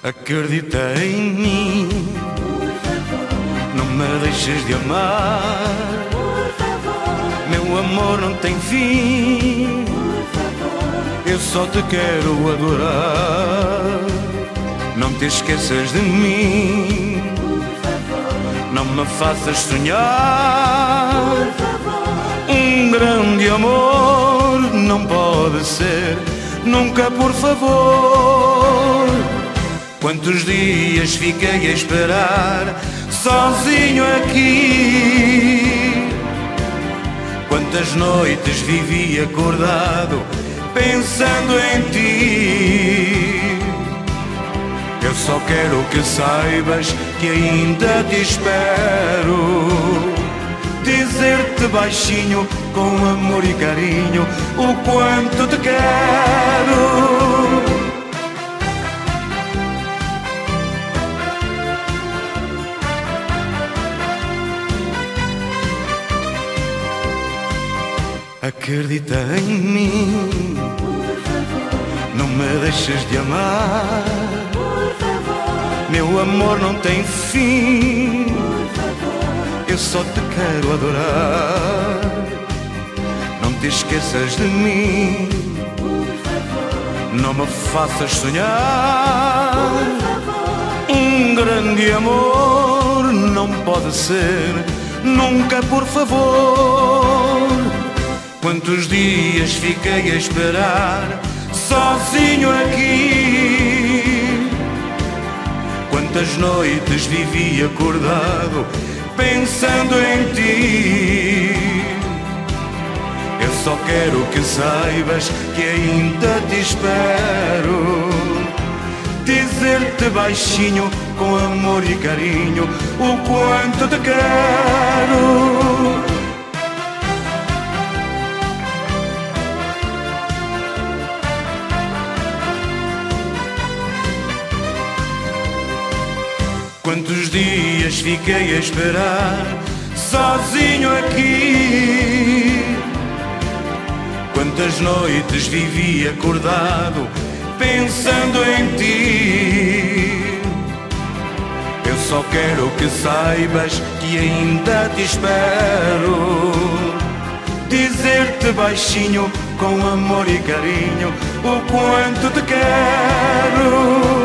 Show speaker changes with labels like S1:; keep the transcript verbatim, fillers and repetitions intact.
S1: Acredita em mim, não me deixes de amar. Meu amor não tem fim, eu só te quero adorar. Não te esqueças de mim, não me faças sonhar. Um grande amor não pode ser nunca, por favor. Quantos dias fiquei a esperar sozinho aqui, quantas noites vivi acordado pensando em ti. Eu só quero que saibas que ainda te espero, dizer-te baixinho, com amor e carinho, o quanto te quero. Acredita em mim, não me deixes de amar. Meu amor não tem fim, eu só te quero adorar. Não te esqueças de mim, não me faças sonhar. Um grande amor não pode ser nunca, por favor. Quantos dias fiquei a esperar sozinho aqui, quantas noites vivi acordado pensando em ti. Eu só quero que saibas que ainda te espero, dizer-te baixinho, com amor e carinho, o quanto te quero. Quantos dias fiquei a esperar sozinho aqui, quantas noites vivi acordado pensando em ti. Eu só quero que saibas que ainda te espero, dizer-te baixinho, com amor e carinho, o quanto te quero.